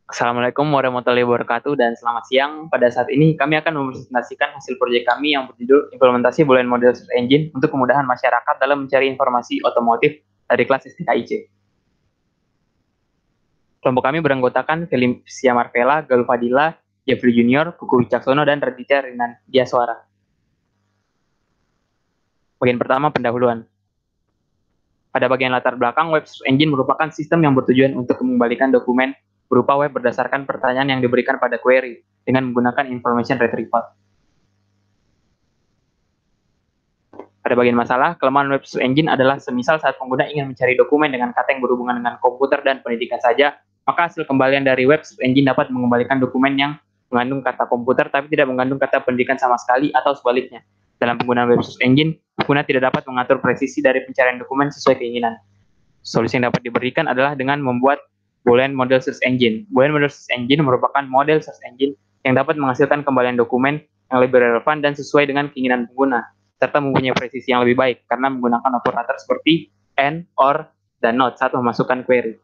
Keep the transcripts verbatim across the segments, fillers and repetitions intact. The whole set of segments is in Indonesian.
Assalamualaikum warahmatullahi wabarakatuh dan selamat siang. Pada saat ini kami akan mempresentasikan hasil proyek kami yang berjudul Implementasi Boolean Model Search Engine untuk kemudahan masyarakat dalam mencari informasi otomotif dari kelas S T K I C. Kelompok kami beranggotakan Felicia Marvella, Galuh Fadila, Jeffrey Junior, Kuku Wicaksono, dan Raditya Rinan Diaswara. Bagian pertama, pendahuluan. Pada bagian latar belakang, web search engine merupakan sistem yang bertujuan untuk mengembalikan dokumen berupa web berdasarkan pertanyaan yang diberikan pada query dengan menggunakan information retrieval. Pada bagian masalah, kelemahan web search engine adalah semisal saat pengguna ingin mencari dokumen dengan kata yang berhubungan dengan komputer dan pendidikan saja, maka hasil kembalian dari web search engine dapat mengembalikan dokumen yang mengandung kata komputer tapi tidak mengandung kata pendidikan sama sekali atau sebaliknya. Dalam penggunaan web search engine, pengguna tidak dapat mengatur presisi dari pencarian dokumen sesuai keinginan. Solusi yang dapat diberikan adalah dengan membuat Boolean Model Search Engine. Boolean Model Search Engine merupakan model search engine yang dapat menghasilkan kembalian dokumen yang lebih relevan dan sesuai dengan keinginan pengguna, serta mempunyai presisi yang lebih baik karena menggunakan operator seperti and, or, dan not saat memasukkan query.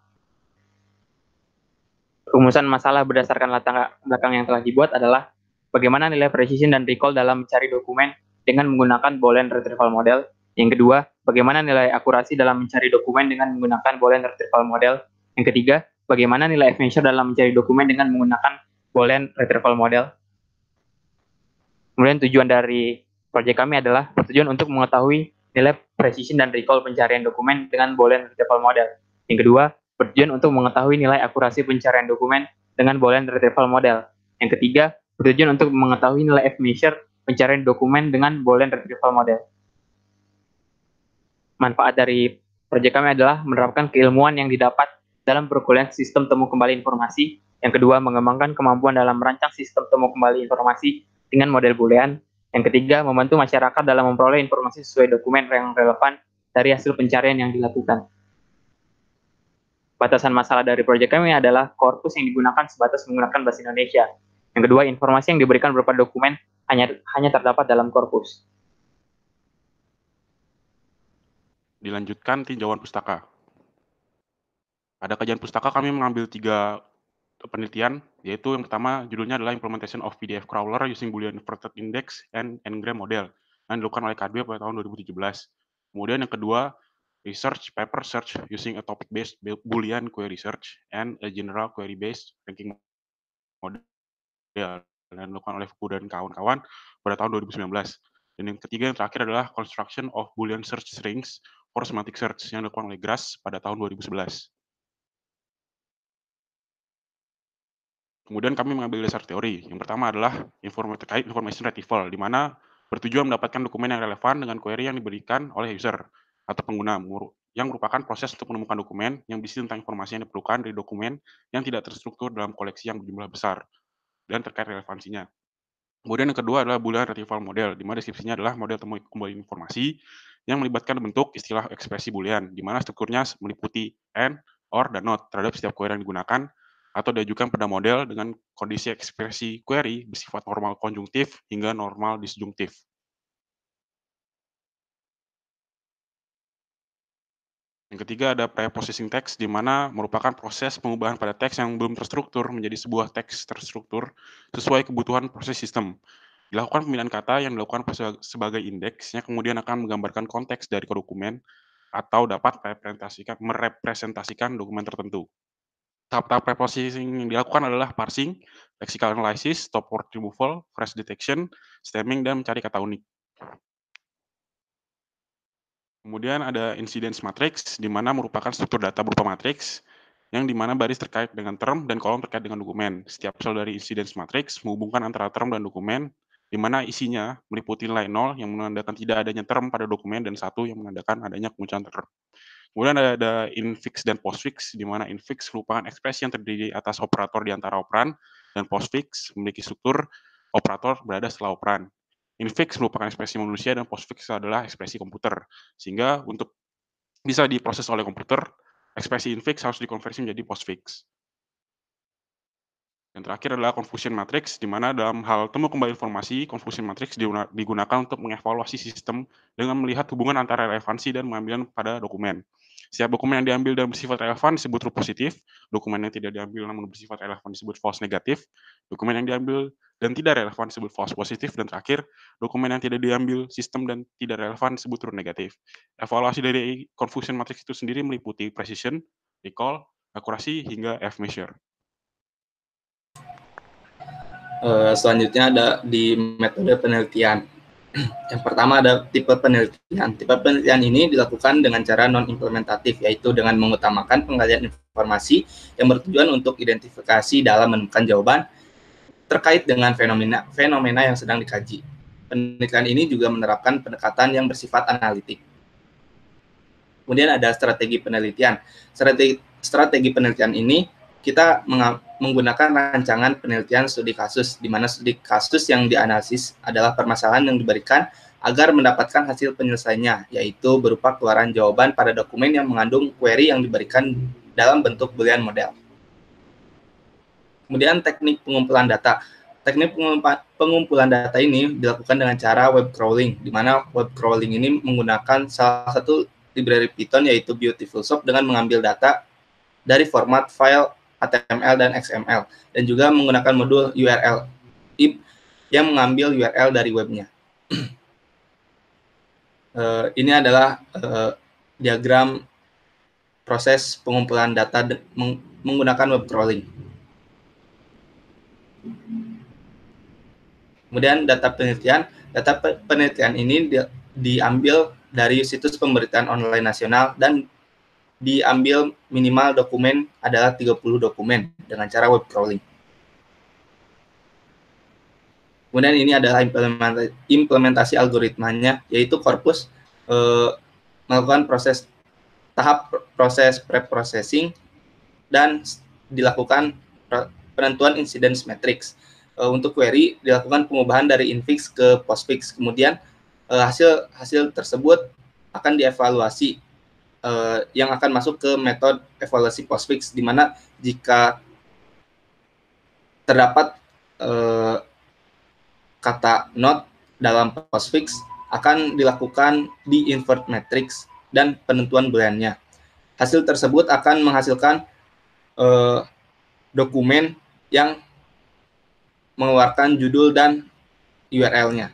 Rumusan masalah berdasarkan latar belakang yang telah dibuat adalah bagaimana nilai precision dan recall dalam mencari dokumen dengan menggunakan Boolean Retrieval Model. Yang kedua, bagaimana nilai akurasi dalam mencari dokumen dengan menggunakan Boolean Retrieval Model. Yang ketiga, bagaimana nilai F-measure dalam mencari dokumen dengan menggunakan Boolean Retrieval Model. Kemudian tujuan dari proyek kami adalah bertujuan untuk mengetahui nilai precision dan recall pencarian dokumen dengan Boolean Retrieval Model. Yang kedua, bertujuan untuk mengetahui nilai akurasi pencarian dokumen dengan Boolean Retrieval Model. Yang ketiga, bertujuan untuk mengetahui nilai F-measure pencarian dokumen dengan Boolean Retrieval Model. Manfaat dari proyek kami adalah menerapkan keilmuan yang didapat dalam perkuliahan sistem temu kembali informasi. Yang kedua, mengembangkan kemampuan dalam merancang sistem temu kembali informasi dengan model Boolean. Yang ketiga, membantu masyarakat dalam memperoleh informasi sesuai dokumen yang relevan dari hasil pencarian yang dilakukan. Batasan masalah dari proyek kami adalah korpus yang digunakan sebatas menggunakan bahasa Indonesia. Yang kedua, informasi yang diberikan berupa dokumen hanya hanya terdapat dalam korpus. Dilanjutkan tinjauan pustaka. Pada kajian pustaka kami mengambil tiga penelitian, yaitu yang pertama judulnya adalah Implementation of P D F Crawler using Boolean Inverted Index and N-gram Model yang dilakukan oleh K D pada tahun dua ribu tujuh belas. Kemudian yang kedua, Research Paper Search using a Topic-Based Boolean Query Search and a General Query-Based Ranking Model yang dilakukan oleh Fuku dan kawan-kawan pada tahun dua ribu sembilan belas. Dan yang ketiga yang terakhir adalah Construction of Boolean Search Strings for Semantic Search yang dilakukan oleh Grass pada tahun dua ribu sebelas. Kemudian kami mengambil dasar teori. Yang pertama adalah terkait information retrieval, di mana bertujuan mendapatkan dokumen yang relevan dengan query yang diberikan oleh user atau pengguna, yang merupakan proses untuk menemukan dokumen yang berisi tentang informasi yang diperlukan dari dokumen yang tidak terstruktur dalam koleksi yang berjumlah besar dan terkait relevansinya. Kemudian yang kedua adalah Boolean Retrieval Model, di mana deskripsinya adalah model temu kembali informasi yang melibatkan bentuk istilah ekspresi Boolean, di mana strukturnya meliputi and, or, dan not terhadap setiap query yang digunakan atau diajukan pada model dengan kondisi ekspresi query bersifat normal konjungtif hingga normal disjungtif. Yang ketiga ada pre-processing text, di mana merupakan proses pengubahan pada teks yang belum terstruktur menjadi sebuah teks terstruktur sesuai kebutuhan proses sistem. Dilakukan pemilihan kata yang dilakukan sebagai indeks, yang kemudian akan menggambarkan konteks dari dokumen atau dapat merepresentasikan, merepresentasikan dokumen tertentu. Tahap-tahap preprocessing yang dilakukan adalah parsing, lexical analysis, stop word removal, phrase detection, stemming, dan mencari kata unik. Kemudian ada incidence matrix, di mana merupakan struktur data berupa matriks, yang di mana baris terkait dengan term dan kolom terkait dengan dokumen. Setiap sel dari incidence matrix menghubungkan antara term dan dokumen, di mana isinya meliputi nilai nol yang menandakan tidak adanya term pada dokumen dan satu yang menandakan adanya kemunculan term. Kemudian ada, ada infix dan postfix, di mana infix merupakan ekspresi yang terdiri atas operator di antara operan, dan postfix memiliki struktur operator berada setelah operan. Infix merupakan ekspresi manusia dan postfix adalah ekspresi komputer. Sehingga untuk bisa diproses oleh komputer, ekspresi infix harus dikonversi menjadi postfix. Yang terakhir adalah confusion matrix, di mana dalam hal temu kembali informasi, confusion matrix digunakan untuk mengevaluasi sistem dengan melihat hubungan antara relevansi dan pengambilan pada dokumen. Setiap dokumen yang diambil dan bersifat relevan disebut true positif, dokumen yang tidak diambil namun bersifat relevan disebut false negatif, dokumen yang diambil dan tidak relevan disebut false positif, dan terakhir, dokumen yang tidak diambil sistem dan tidak relevan disebut true negatif. Evaluasi dari confusion matrix itu sendiri meliputi precision, recall, akurasi, hingga F-measure. Uh, selanjutnya ada di metode penelitian. Yang pertama ada tipe penelitian. Tipe penelitian ini dilakukan dengan cara non-implementatif, yaitu dengan mengutamakan penggalian informasi yang bertujuan untuk identifikasi dalam menemukan jawaban terkait dengan fenomena fenomena yang sedang dikaji. Penelitian ini juga menerapkan pendekatan yang bersifat analitik. Kemudian ada strategi penelitian. Strategi, strategi penelitian ini kita menggunakan rancangan penelitian studi kasus, di mana studi kasus yang dianalisis adalah permasalahan yang diberikan agar mendapatkan hasil penyelesaiannya, yaitu berupa keluaran jawaban pada dokumen yang mengandung query yang diberikan dalam bentuk Boolean model. Kemudian teknik pengumpulan data. Teknik pengumpulan data ini dilakukan dengan cara web crawling, di mana web crawling ini menggunakan salah satu library Python, yaitu Beautifulsoft, dengan mengambil data dari format file H T M L dan X M L, dan juga menggunakan modul U R L I P yang mengambil U R L dari webnya. uh, ini adalah uh, diagram proses pengumpulan data meng menggunakan web crawling. Kemudian data penelitian. Data penelitian ini di diambil dari situs pemberitaan online nasional dan diambil minimal dokumen adalah tiga puluh dokumen dengan cara web crawling. Kemudian ini adalah implementasi, implementasi algoritmanya, yaitu korpus eh, melakukan proses tahap proses pre-processing dan dilakukan penentuan incidence matrix. Eh, untuk query dilakukan pengubahan dari infix ke postfix. Kemudian eh, hasil hasil tersebut akan dievaluasi, Uh, yang akan masuk ke metode evaluasi postfix, di mana jika terdapat uh, kata not dalam postfix akan dilakukan di invert matrix dan penentuan booleannya. Hasil tersebut akan menghasilkan uh, dokumen yang mengeluarkan judul dan U R L-nya.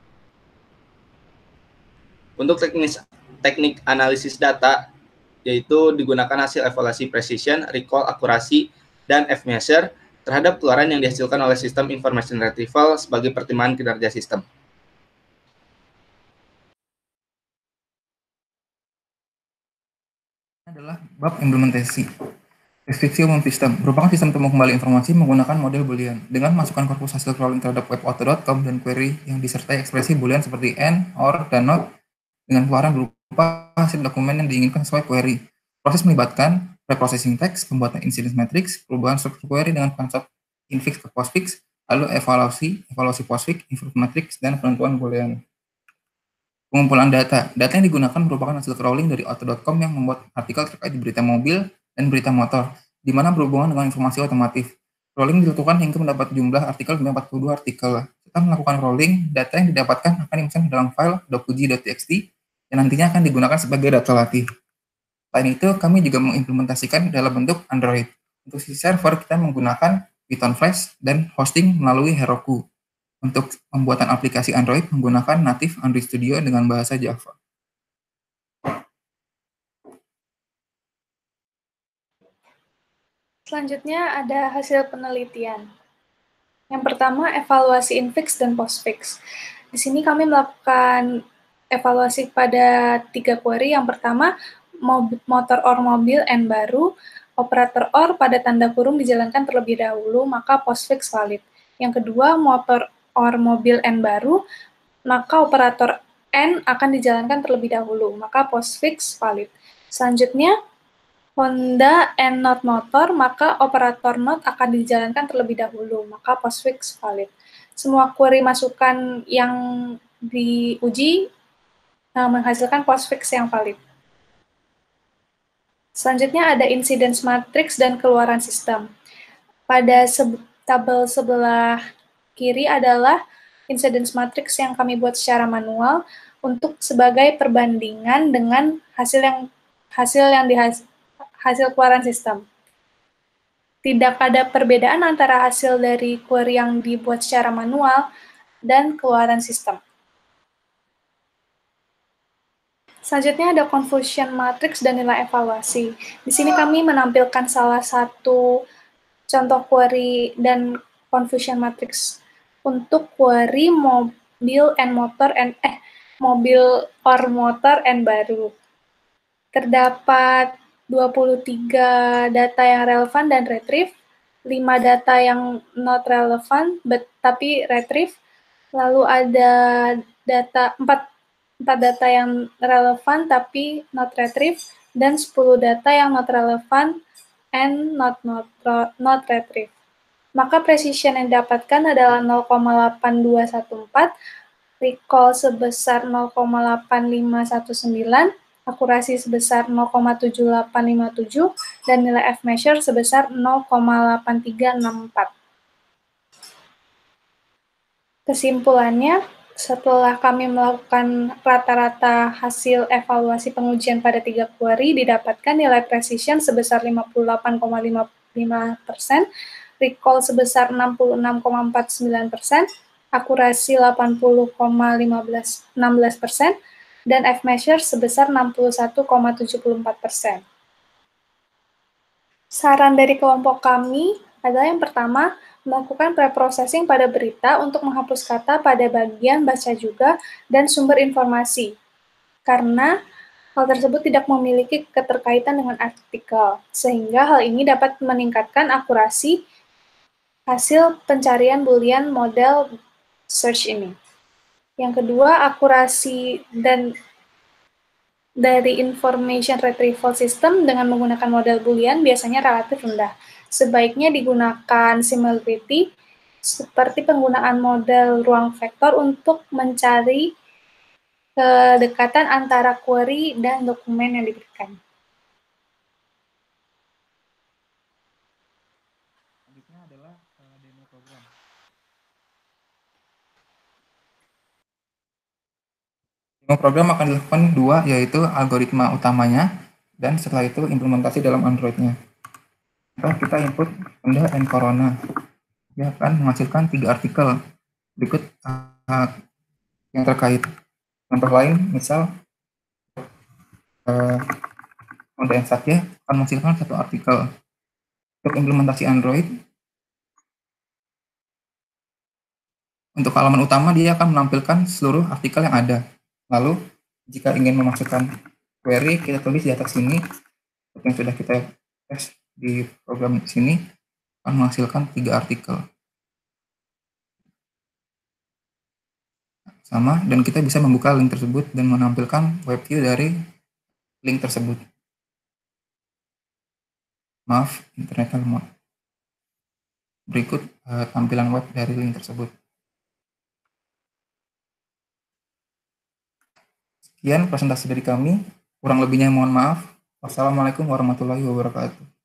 Untuk teknis teknik analisis data, yaitu digunakan hasil evaluasi precision, recall, akurasi, dan F-measure terhadap keluaran yang dihasilkan oleh sistem information retrieval sebagai pertimbangan kinerja sistem. Adalah bab implementasi. Restriksi umum sistem merupakan sistem temu kembali informasi menggunakan model Boolean dengan masukkan korpus hasil crawling terhadap webauthor dot com dan query yang disertai ekspresi Boolean seperti and, or, dan not dengan keluaran berupa hasil dokumen yang diinginkan sesuai query. Proses melibatkan preprocessing teks, pembuatan incidence matrix, perubahan struktur query dengan konsep infix ke postfix, lalu evaluasi, evaluasi postfix, invert matrix, dan penentuan Boolean. Pengumpulan data. Data yang digunakan merupakan hasil crawling dari author dot com yang membuat artikel terkait berita mobil dan berita motor, di mana berhubungan dengan informasi otomotif. Crawling dilakukan hingga mendapat jumlah artikel hingga empat puluh dua artikel. Setelah melakukan crawling, data yang didapatkan akan dimasukkan ke dalam file docuj.txt yang nantinya akan digunakan sebagai data latih. Selain itu, kami juga mengimplementasikan dalam bentuk Android. Untuk sisi server, kita menggunakan Python Flash dan hosting melalui Heroku. Untuk pembuatan aplikasi Android menggunakan native Android Studio dengan bahasa Java. Selanjutnya ada hasil penelitian. Yang pertama, evaluasi infix dan postfix. Di sini kami melakukan evaluasi pada tiga query. Yang pertama, motor or mobil N baru, operator or pada tanda kurung dijalankan terlebih dahulu, maka postfix valid. Yang kedua, motor or mobil N baru, maka operator N akan dijalankan terlebih dahulu, maka postfix valid. Selanjutnya, Honda and not motor, maka operator not akan dijalankan terlebih dahulu, maka postfix valid. Semua query masukan yang diuji uh, menghasilkan postfix yang valid. Selanjutnya ada incidence matrix dan keluaran sistem. Pada se tabel sebelah kiri adalah incidence matrix yang kami buat secara manual untuk sebagai perbandingan dengan hasil yang hasil yang dihas hasil keluaran sistem. Tidak ada perbedaan antara hasil dari query yang dibuat secara manual dan keluaran sistem. Selanjutnya ada confusion matrix dan nilai evaluasi. Di sini kami menampilkan salah satu contoh query dan confusion matrix untuk query mobil and motor and eh mobil or motor and baru. Terdapat dua puluh tiga data yang relevan dan retrieve, lima data yang not relevant but tapi retrieve, lalu ada data empat, empat data yang relevan tapi not retrieve, dan sepuluh data yang not relevant and not not not retrieve. Maka precision yang didapatkan adalah nol koma delapan dua satu empat, recall sebesar nol koma delapan lima satu sembilan, akurasi sebesar nol koma tujuh delapan lima tujuh, dan nilai F-measure sebesar nol koma delapan tiga enam empat. Kesimpulannya, setelah kami melakukan rata-rata hasil evaluasi pengujian pada tiga query, didapatkan nilai precision sebesar lima puluh delapan koma lima lima persen, recall sebesar enam puluh enam koma empat sembilan persen, akurasi delapan puluh koma enam belas persen, dan F-measure sebesar enam puluh satu koma tujuh empat persen. Saran dari kelompok kami adalah yang pertama, melakukan preprocessing pada berita untuk menghapus kata pada bagian baca juga dan sumber informasi, karena hal tersebut tidak memiliki keterkaitan dengan artikel, sehingga hal ini dapat meningkatkan akurasi hasil pencarian Boolean model search ini. Yang kedua, akurasi dan dari information retrieval system dengan menggunakan model Boolean biasanya relatif rendah. Sebaiknya digunakan similarity seperti penggunaan model ruang vektor untuk mencari kedekatan antara query dan dokumen yang diberikan. Selanjutnya adalah uh, demo program. Demo program akan dilakukan dua, yaitu algoritma utamanya dan setelah itu implementasi dalam Android-nya. Setelah kita input Honda and Corona, dia akan menghasilkan tiga artikel berikut uh, yang terkait. Contoh lain, misal uh, Honda and Satya akan menghasilkan satu artikel. Untuk implementasi Android, untuk halaman utama dia akan menampilkan seluruh artikel yang ada. Lalu, jika ingin memasukkan query, kita tulis di atas sini, yang sudah kita tes di program sini, akan menghasilkan tiga artikel. Sama, dan kita bisa membuka link tersebut dan menampilkan web view dari link tersebut. Maaf, internetnya lemot. Berikut uh, tampilan web dari link tersebut. Sekian presentasi dari kami. Kurang lebihnya mohon maaf. Wassalamualaikum warahmatullahi wabarakatuh.